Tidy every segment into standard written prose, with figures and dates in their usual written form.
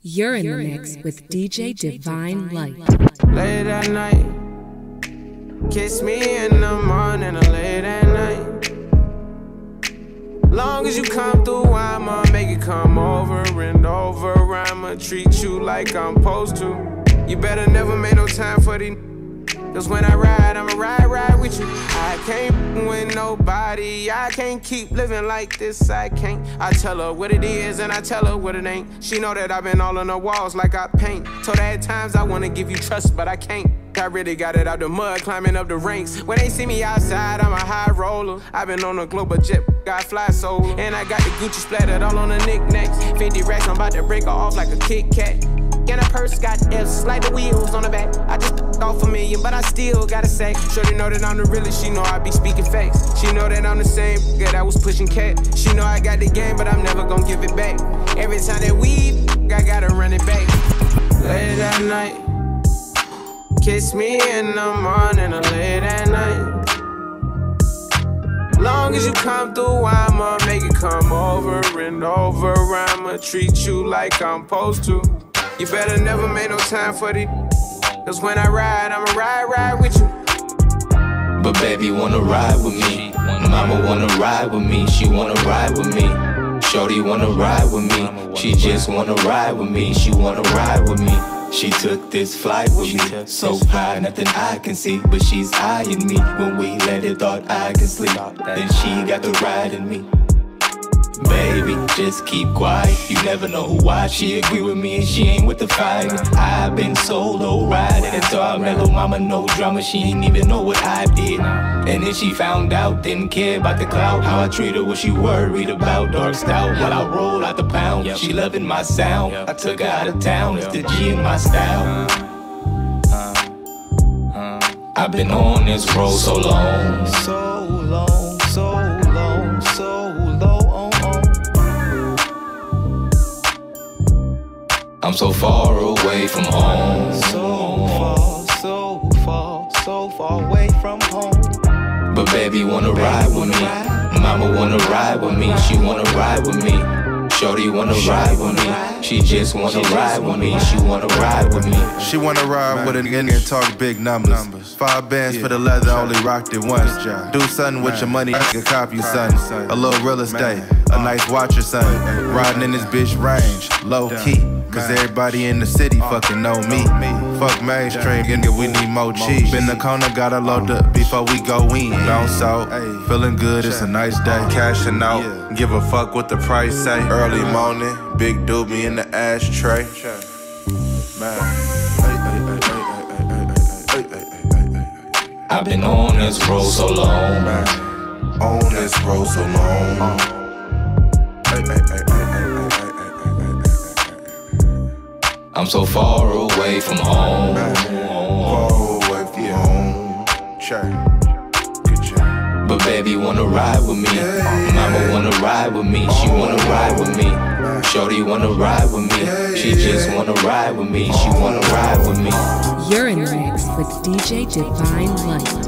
You're in the mix with DJ Divine Light. Late at night, kiss me in the morning or late at night. Long as you come through, I'ma make it come over and over. I'ma treat you like I'm supposed to. You better never make no time for these. Cause when I ride, I'ma ride with you. I can't with nobody. I can't keep living like this, I can't. I tell her what it is and I tell her what it ain't. She know that I've been all on the walls like I paint. Told her at times I wanna give you trust, but I can't. I really got it out the mud, climbing up the ranks. When they see me outside, I'm a high roller. I've been on a global jet, got fly solo. And I got the Gucci splattered all on the knickknacks. 50 racks, I'm about to break her off like a Kit Kat. And a purse got F's, like the wheels on the back. I just off $1 million, but I still gotta say. Shorty know that I'm the realest, she know I be speaking facts. She know that I'm the same girl that was pushing cat. She know I got the game, but I'm never gonna give it back. Every time that we I gotta run it back. Late at night, kiss me in the morning or late at night. Long as you come through, I'ma make it come over and over. I'ma treat you like I'm supposed to. You better never make no time for these. Cause when I ride, I'ma ride with you. But baby wanna ride with me. Mama wanna ride with me. She wanna ride with me. Shorty wanna ride with me. She just wanna ride with me. She wanna ride with me. She took this flight with me. So high, nothing I can see. But she's eyeing me. When we landed, thought I could sleep. Then she got the ride in me. Baby, just keep quiet. You never know why she agree with me and she ain't with the fight. I've been solo riding and thought mellow mama, no drama. She ain't even know what I did. And then she found out, didn't care about the clout. How I treat her, what she worried about. Dark stout while I roll out the pound. She loving my sound. I took her out of town, it's the G in my style. I've been on this road so long. So long, so long, so long. I'm so far away from home. So far, so far, so far away from home. But baby wanna ride with me. Mama wanna ride with me. She wanna ride with me. Shorty wanna ride with me. She just wanna ride with me. She wanna ride with me. She wanna ride with a nigga and talk big numbers. 5 bands for the leather, only rocked it once. Do something with your money, nigga, cop you something. A little real estate, a nice watch or something. Riding in this bitch range, low key. Cause everybody in the city fucking know me. Fuck mainstream, nigga, we need more cheese. Been the corner, gotta load up before we go in. Bounce out, feeling good, it's a nice day. Cashing out, give a fuck what the price say. Early morning, big doobie in the ashtray. I've been on this road so long. On this road so long. I'm so far away from home. Far away from home. But baby wanna ride with me. Mama wanna ride with me. She wanna ride with me. Shorty wanna ride with me. She just wanna ride with me. She wanna ride with me. You're in the mix with DJ Divine Light.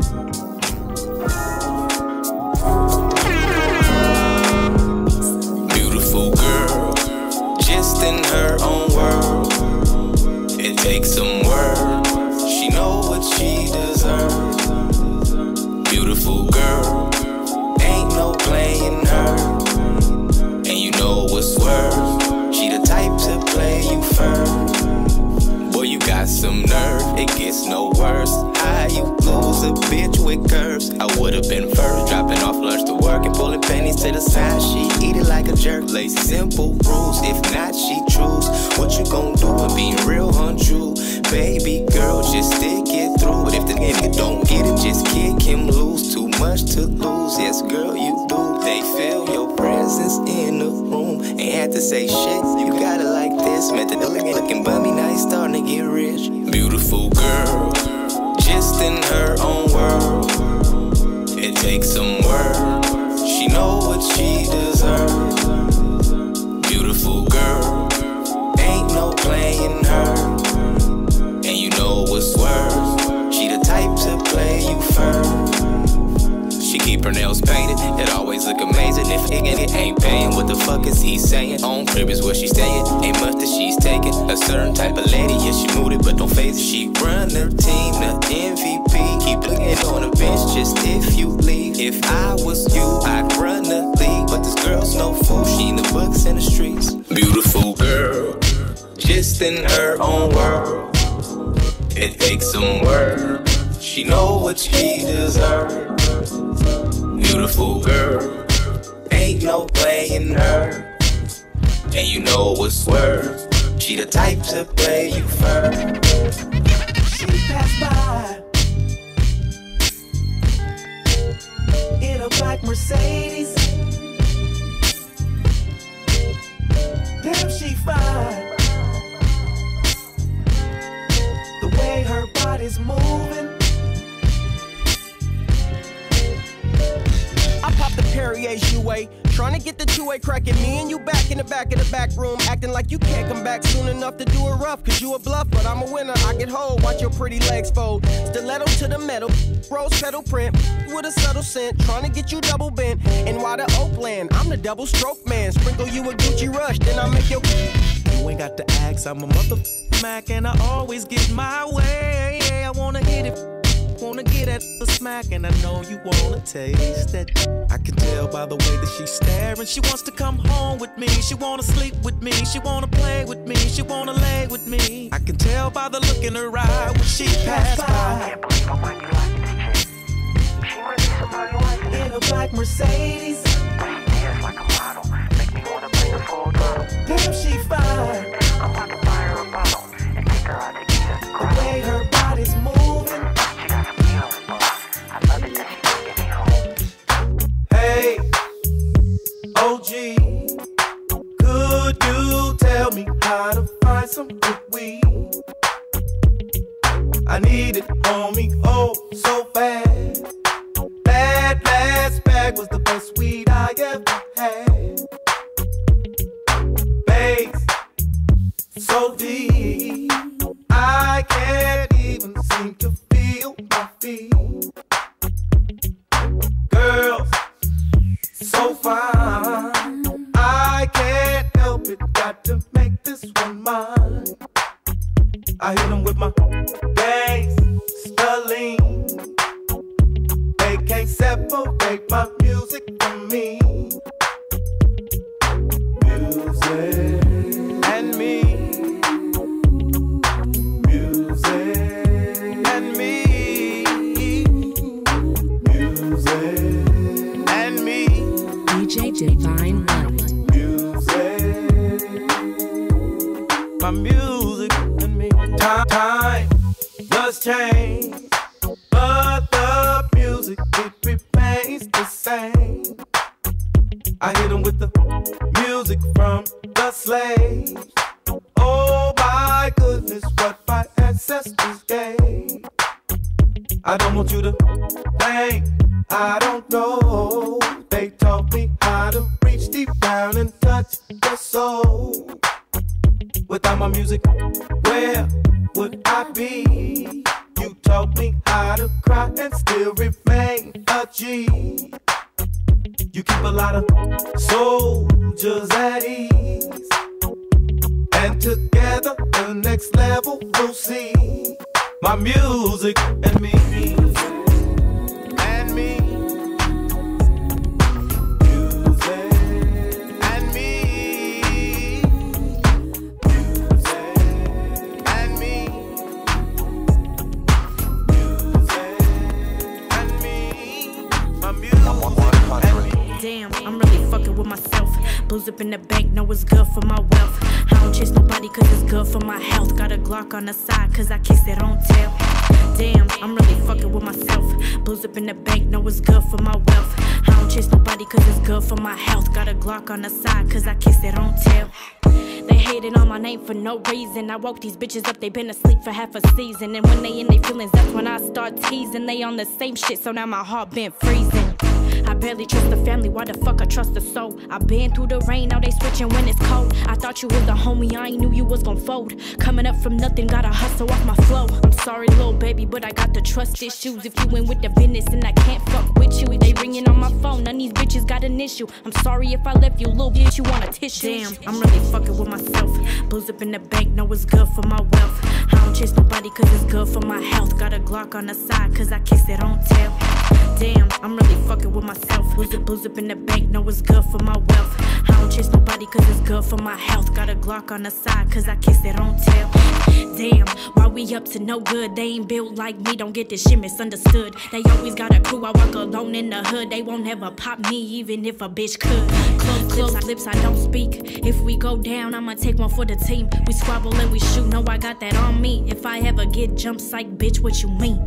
In her own world, it takes some work. She know what she deserves. Beautiful girl, ain't no playing her. And you know what's worse, she the type to play you first. Boy, you got some nerve, it gets no worse. How you lose a bitch with curves? I would've been first, dropping off lunch to work and pulling pennies to the side. She eat it like a jerk, lay simple rules. If not, she choose. What you gon' do with being real untrue? Baby girl, just stick it through. But if the nigga don't get it, just kick him loose. Too much to lose, yes girl, you do. They feel your presence in the room. Ain't had to say shit, you got it like this. Met the looking bummy, now you starting to get rich. Beautiful girl, just in her own world. It takes some work. She know what she deserves. Beautiful girl, ain't no playing her. And you know what's worse, she the type to play you first. She keep her nails painted, it always look amazing. If it ain't paying, what the fuck is he saying? On crib is where she staying, ain't much that she's taking. A certain type of lady, yeah, she moved it, but don't face it. She run her team, the MVP. Keep looking on the bench just if you leave. If I was you, I'd run the league. But this girl's no fool, she in the books and the streets. Beautiful girl, just in her own world. It takes some work, she know what she deserves. Beautiful girl, ain't no playing her. And you know what's worth, she the type to play you first. She passed by in a black Mercedes. Damn, she fine. The way her body's moving. I popped the Perrier Jouet, trying to get the two-way cracking. Me and you back in the back of the back room, acting like you can't come back soon enough to do it rough. Cause you a bluff, but I'm a winner. I get hold, watch your pretty legs fold. Stiletto to the metal, rose petal print with a subtle scent, trying to get you double bent. And why the Oakland? I'm the double stroke man. Sprinkle you a Gucci Rush, then I make your. You ain't got to ask, I'm a Mac, and I always get my way. I wanna hit it. Wanna get at the smack, and I know you wanna taste it. I can tell by the way that she's staring. She wants to come home with me. She wanna sleep with me. She wanna play with me. She wanna lay with me. I can tell by the look in her eye when she passed by. Can't believe I might be like DJ. She might be somebody like me. In a black Mercedes. Dance like a model. Make me wanna bring her full throttle. Damn, she fine. I'm about to buy her a bottle and take her out to eat at the The club. way her body's moving. Hey, OG, could you tell me how to find some good weed? I need it, homie, oh, so bad. That last bag was the best weed I ever had. Bass, so deep, I can't even seem to feel my feet. Girls, so fine, I can't help it, got to make this one mine. I hit them with my gangsta-lean. They can't separate my music from me. Music and me. Music and me. Music and me. DJ Divine Light. Music, my music and me. Time does change, but the music, it remains the same. I hit 'em with the music from the slaves. Oh my goodness, what my ancestors gave. I don't want you to think I don't know. They taught me how to reach deep down and touch the soul. Without my music, where would I be? You taught me how to cry and still remain a G. You keep a lot of soldiers at ease, and together the next level we'll see. My music and me. And me. Damn, I'm really fucking with myself. Blues up in the bank, know it's good for my wealth. I don't chase nobody cause it's good for my health. Got a Glock on the side cause I kiss it on tail. Damn, I'm really fucking with myself. Blues up in the bank, know it's good for my wealth. I don't chase nobody cause it's good for my health. Got a Glock on the side cause I kiss it on tail. They hated on my name for no reason. I woke these bitches up, they been asleep for half a season. And when they in their feelings, that's when I start teasing. They on the same shit, so now my heart been freezing. I barely trust the family, why the fuck I trust the soul? I been through the rain, now they switching when it's cold. I thought you was the homie, I ain't knew you was gon' fold. Coming up from nothing, gotta hustle off my flow. I'm sorry, little baby, but I got the trust issues. If you went with the business and I can't fuck with you, if they ringing on my phone, none of these bitches got an issue. I'm sorry if I left you, little bitch, you want a tissue. Damn, I'm really fucking with myself. Booze up in the bank, know it's good for my wealth. I don't chase nobody cause it's good for my health. Got a Glock on the side cause I kiss it on tail. Damn, I'm really fucking with myself. Booze up in the bank, know it's good for my wealth. I don't chase nobody cause it's good for my health. Got a Glock on the side cause I kiss it on tail. Damn, why we up to no good? They ain't built like me, don't get this shit misunderstood. They always got a crew, I walk alone in the hood. They won't ever pop me even if a bitch could. Close lips, I don't speak. If we go down, I'ma take one for the team. We squabble and we shoot, know I got that on me. If I ever get jump psych, bitch, what you mean?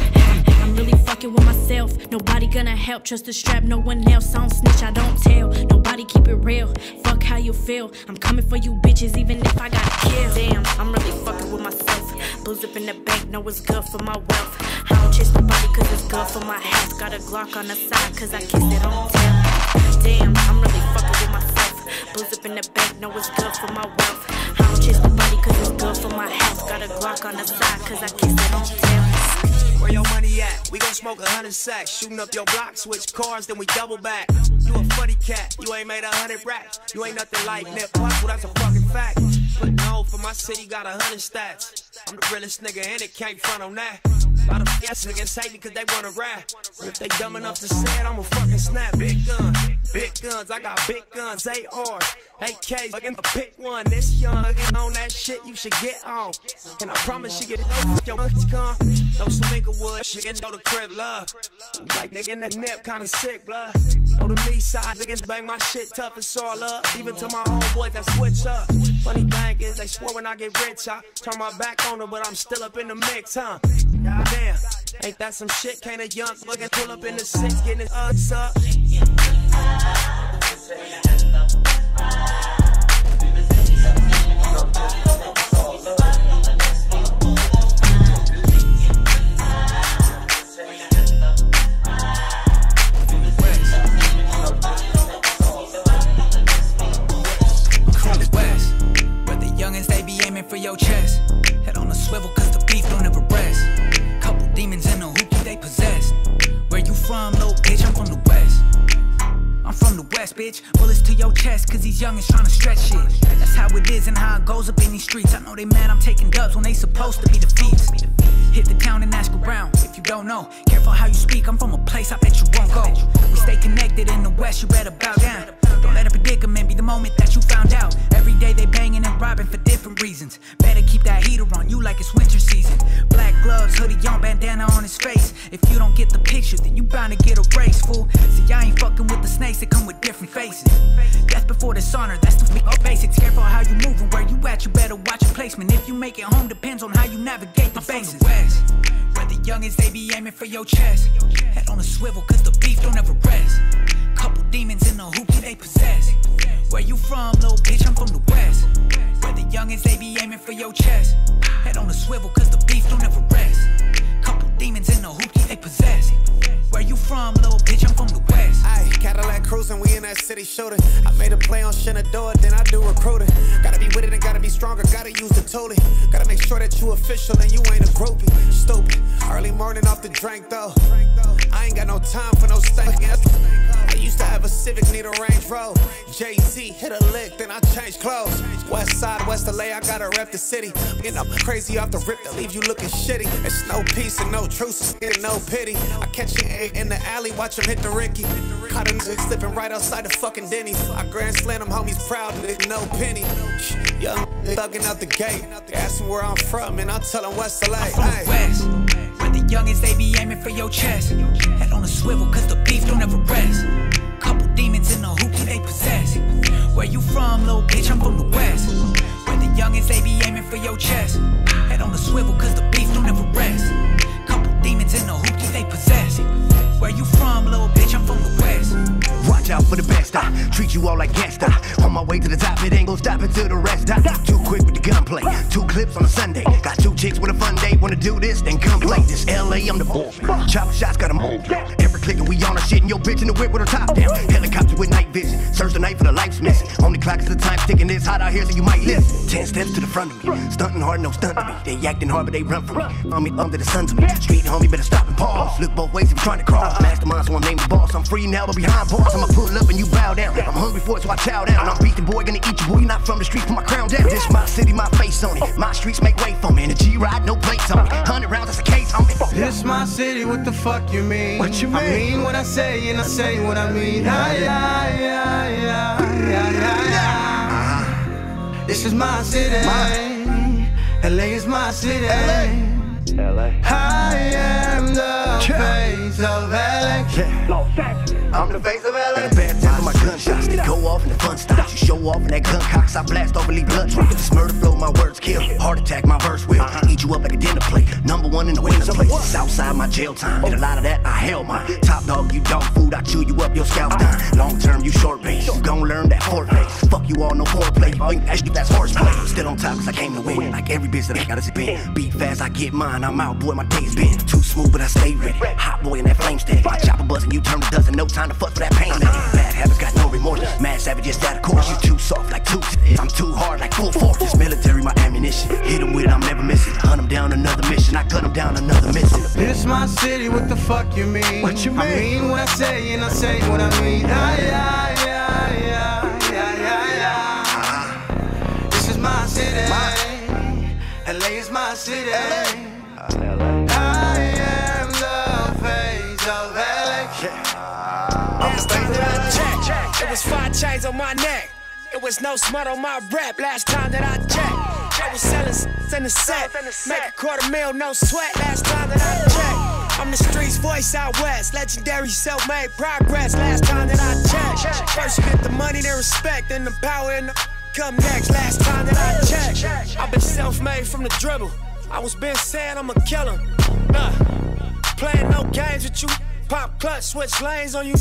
I'm really fucking with myself. Nobody gonna help, trust the strap, no one else. I don't snitch, I don't tell. Nobody keep it real. Fuck how you feel. I'm coming for you bitches, even if I gotta kill. Damn, I'm really fucking with myself. Booze up in the bank, know it's good for my wealth. I don't chase nobody cause it's good for my health. Got a Glock on the side cause I kiss it on tail. Damn, I'm really fucking with myself. Booze up in the bank, know it's good for my wealth. I don't chase nobody cause it's good for my health. Got a Glock on the side cause I kiss it on tail. Where your money at? We gon' smoke 100 sacks. Shooting up your block, switch cars, then we double back. You a funny cat, you ain't made 100 racks. You ain't nothing like Nip Hussle, that's a fucking fact. Putting on for my city, got 100 stats. I'm the realest nigga and it can't front on that. A lot of yes niggas hate me cause they wanna rap. If they dumb enough to say it, I'ma fucking snap. Big guns, I got big guns, ARs, AKs, fucking pick one. This young on that shit you should get on. And I promise you get it over your come. Throw some Inglewood, shit and know the crib love. Like nigga in that nip, kinda sick, blood. On the me side, niggas bang my shit tough, it's all up. Even to my homeboys that switch up. Funny thing is, they swore when I get rich, I turn my back on them, but I'm still up in the mix, huh? Goddamn, ain't that some shit? Can't a young looking pull up in the six, getting his us up. They be aiming for your chest. Head on a swivel cause the beef don't ever rest. Couple demons in the hoopty they possessed. Where you from, little bitch? I'm from the west. I'm from the west, bitch. Bullets to your chest cause these youngins tryna stretch shit. That's how it is and how it goes up in these streets. I know they mad I'm taking dubs when they supposed to be defeats. Hit the town and ask around if you don't know. Careful how you speak, I'm from a place I bet you won't go. We stay connected in the west, you better bow down. Don't let a predicament be the moment that you found out. Every day they banging and robbing for different reasons. Better keep that heater on you like it's winter season. Black gloves, hoodie on, bandana on his face. If you don't get the picture, then you bound to get a race, fool. See, I ain't fucking with the snakes, they come with different faces. Death before dishonor, that's the basics. Careful how you move and where you at, you better watch your placement. If you make it home, depends on how you navigate the faces. Where the youngins, they be aiming for your chest. Head on a swivel, cause the beef don't ever rest. Couple demons in the hoopty they possess. Where you from, little bitch? I'm from the west. Where the youngins, they be aiming for your chest. Head on a swivel, cause the beef don't ever rest. Couple demons in the hoopty they possess. Where you from, little bitch? I'm from the west. Aye, Cadillac cruising, we in that city shooting. I made a play on Shenandoah, then I do recruiting. Gotta be with it and gotta be stronger, gotta use the tooling. Gotta make sure that you official and you ain't a groupie. Stupid, early morning off the drink though. I ain't got no time for no stank. I used to have a Civic, need a Range Rover. Jay-Z hit a lick, then I changed clothes. West side, West LA, I gotta rep the city. Getting up crazy off the rip that leave you looking shitty. It's no peace and no truce, and no pity. I catch you in the alley, watch him hit the Ricky. Caught a nigga slipping right outside the fucking Denny's. I grand slam them homies proud, nigga, no penny. Young thugging out the gate. They ask him where I'm from, and I tell them West LA. I'm from the west. Where the youngins, they be aiming for your chest. Head on a swivel, cause the beef don't ever rest. Couple demons in the hoopty they possess. Where you from, little bitch? I'm from the west. Where the youngins, they be aiming for your chest. Head on a swivel, cause the beef don't ever rest. Couple demons in the hoopty they possess. Where you from, little bitch? I'm from the west. Watch out for the best, I treat you all like gangsta. On my way to the top, it ain't gon' stop until the rest. I too quick with the gunplay, 2 clips on a Sunday. Got 2 chicks with a fun day, wanna do this, then come play. This LA, I'm the boy. Chopper shots got 'em moved. Every click and we on our shit and your bitch in the whip with her top down. Helicopter with night vision, search the night for the life's missing. On the clock is the time ticking, it's hot out here so you might listen. 10 steps to the front of me, stunting hard, no stunt to me. They acting hard but they run from me, on me under the sun to me. Street homie better stop and pause, look both ways if you're trying to cross. Mastermind so I'm named the boss, I'm free now but behind bars. I'ma pull up and you bow down, I'm hungry for it so I chow down. I'm beastin' boy, gonna eat you boy, you not from the streets, put my crown down. This my city, my face on it, my streets make way for me. And a G-ride, no plates on it, 100 rounds, that's a case on me. This my city, what the fuck you mean? What you mean? I mean what I say and I say what I mean. This is my city, LA is my city, LA. I am the face of LA. I'm the face of LA. In a bad time for my gunshots, they go off and the fun stops. You show off in that gun cocks, I blast over, leave blood drops. This murder flow, my words kill. Heart attack, my verse will eat you up like a dinner plate. Number one in the winner's place. Southside, my jail time. And a lot of that, I held mine. Top dog, you dog food, I chew you up, your scalp's done. Long term, you short base. You gon' learn that foreplay. Fuck you all, no foreplay. You think that's horseplay. Still on top, cause I came to win. Like every bitch that I gotta spin. Beat fast, I get mine. I'm out, boy, my day's been too smooth, but I stay ready. Hot boy in that flame stick. I chop a buzz and you turn a dozen. No time to fuck for that pain. Bad habits got no remorse. Mad savage just out of course. You too soft like tooth. I'm too hard like full force. This military, my ammunition. Hit him with it, I'm never missing. Hunt him down another mission. I gun him down another mission. This my city, what the fuck you mean? What you mean? I mean what I say and I say what I mean. This is my city, LA is my city, I am the face of LA. Last time that I checked, it was 5 chains on my neck. It was no smut on my rap. Last time that I checked, I was selling in the set. Make a $250,000, no sweat. Last time that I checked, I'm the streets voice out west. Legendary self-made progress. Last time that I checked, first you get the money, then respect, then the power and the come next. Last time that I checked, I've been self-made from the dribble. I was been saying I'ma kill him. Playing no games with you. Pop clutch, switch lanes on you.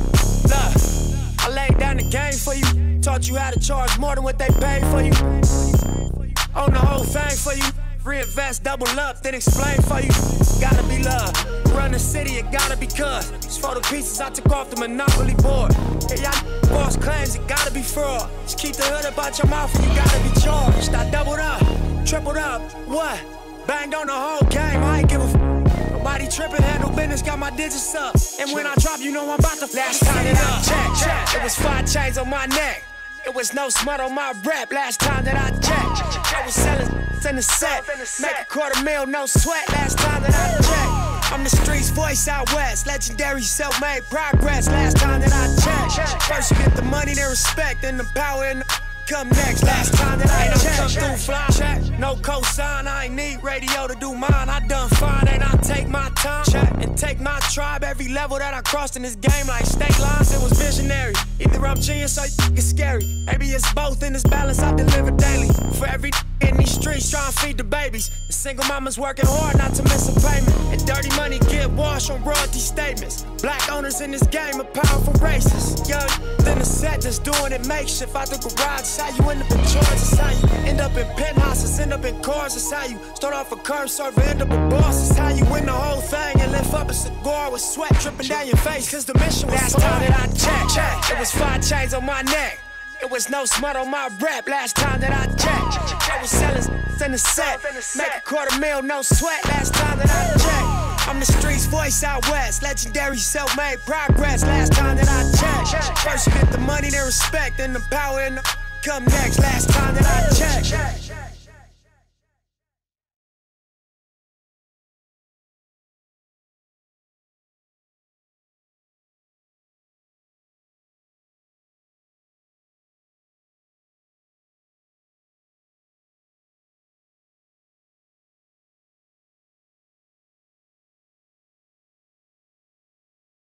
I laid down the game for you. Taught you how to charge more than what they paid for you. Own the whole thing for you. Reinvest, double up, then explain for you. Gotta be love. Run the city, it gotta be cuz. It's for the pieces I took off the Monopoly board. Yeah, y'all false claims, it gotta be fraud. Just keep the hood up out your mouth and you gotta be charged. I doubled up, tripled up, what? Banged on the whole game, I ain't give a f. Nobody tripping, handle business, got my digits up. And when I drop, you know I'm about to last time that I checked, it was 5 chains on my neck. It was no smut on my rap. Last time that I checked, I was selling in the set. Make a $250,000, no sweat. Last time that I checked, I'm the streets voice out west. Legendary self-made progress. Last time that I checked, first you get the money, then respect, then the power and the come next. Last time that I checked, come through fly check. No cosign, I ain't need radio to do mine. I done fine and I take my time check and take my tribe. Every level that I crossed in this game like state lines, it was visionary. Either I'm genius or it's scary. Maybe it's both in this balance I deliver daily. For every in these streets trying to feed the babies. The single mama's working hard not to miss a payment. And dirty money get washed on royalty statements. Black owners in this game are powerful racists. Young then the set just doing it makeshift out the garage. How you end up in charge, it's how you end up in penthouses, end up in cars, it's how you start off a curb server, end up a boss, it's how you win the whole thing and lift up a cigar with sweat dripping down your face, cause the mission was last time that I checked, it was 5 chains on my neck. It was no smut on my rap. Last time that I checked, I was selling in the set. Make a $250,000, no sweat. Last time that I checked, I'm the streets voice out west. Legendary self-made progress. Last time that I checked, first you get the money, then respect, then the power and the come next. Last time that I checked.